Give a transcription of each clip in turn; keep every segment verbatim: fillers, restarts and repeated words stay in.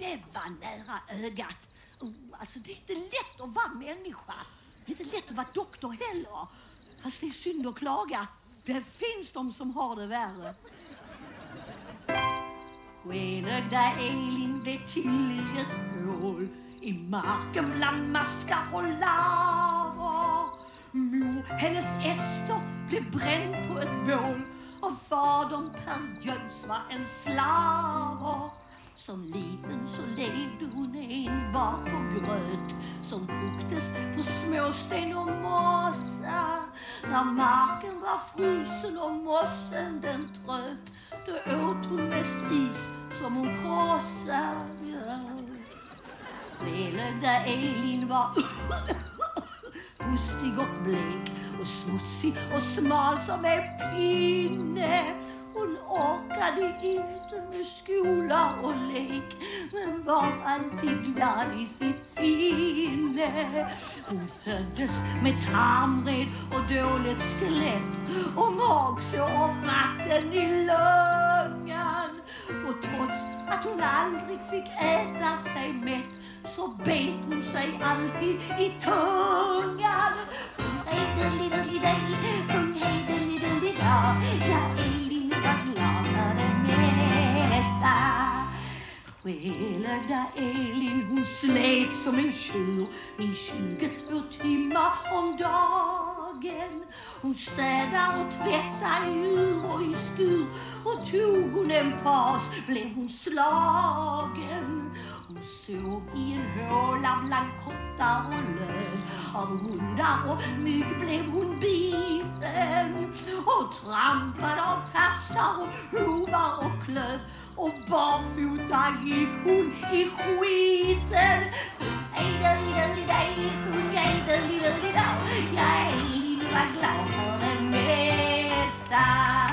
det var nära ögat. Oh, alltså det är inte lätt att vara människa. Det är inte lätt att vara doktor heller. Fast det är synd att klaga. Det finns de som har det värre. Skenögda Elin blev till i ett hål i marken bland maskar och larver. Mor, hennes Ester, blev bränd på ett bål och fadern Per Jöns var en slarver. Som liten så levde hon enbart på gröt som koktes på småsten och mossa. När marken var frusen och mossen den tröt, då åt hon mest is som hon krossade. Skenögda Elin var hustig och blek och smutsig och smal som en pinne. Hon orkade inte med skola och lek, men var alltid glad i sitt sinne. Hon föddes med tarmvred och dåligt skelett och magsår och vatten i lungan. Och trots att hon aldrig fick äta sig mätt, så bet hon sig alltid i tungan. Sjung hejdeliddelidej, sjung hejdeliddelida, ja, Elin var glad för det mesta. Skenögda Elin, hon slet som en tjur i tjugotvå timmar om dagen. Hon städade och tvättade djur och i skur, och tog hon en paus blev hon slagen. Hon sov i en håla bland kottar och löv. Av hundar och mygg blev hon biten och trampad av tassar och hovar och klöv. Och barfota gick hon i skiten. Sjung hejdeliddelidej, sjung hejdeliddelidej, ja, Elin var glad för det mesta.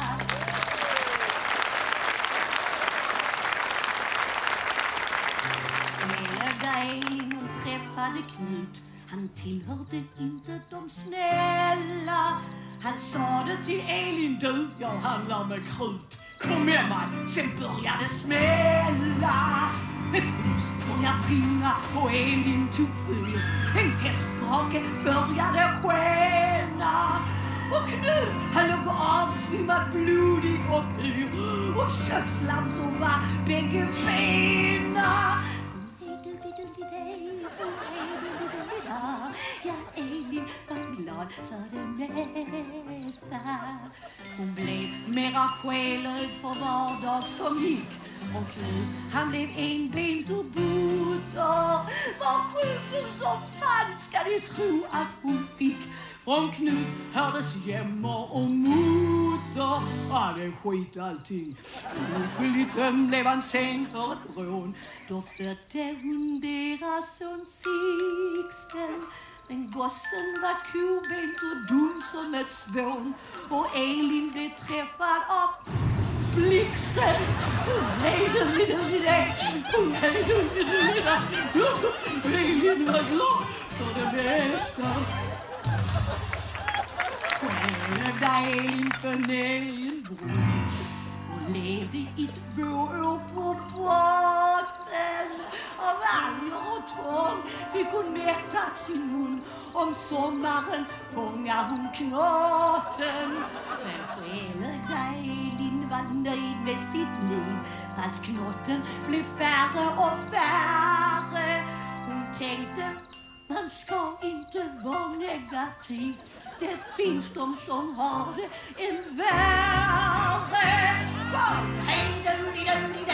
Elin, hon träffade Knut. Han tillhörde inte de snälla. Han sa det till Elin: du, jag handlar med krut. Kom med mig, sen började smälla. Ett hus började brinna och Elin tog fyr. En hästkrake började skena. Och Knut, han låg avsvimmad, blodig och yr. Och köksland som var bägge bena. Ja, Elin var glad för det mesta. Hon blev mera själögd för var dag som gick. Och Knut, han blev enbent och butter. Vad sjukdom som fan ska ni tro att hon fick. Från Knut hördes jämmer och motor. Ja, det skit allting. Oskyldigt dömd blev han sen för ett rån. Då födde hon deras son Sixten. Men gossen var kobent och dum som ett spån. Och Elin blev träffad av blixten. Nej, det blir det. Nej, det blir det. Elin var glad för det bästa. Skenögda Elin föll ner i en brunn och levde i två år på botten. Av alger och tång fick hon mättat sin mun. Om sommaren fångar hon knåten. Men Skenögda Elin var nöjd med sitt liv, fast knotten blev färre och färre. Hon tänkte: man ska inte vara negativ. Det finns de som har det en värre. Hej,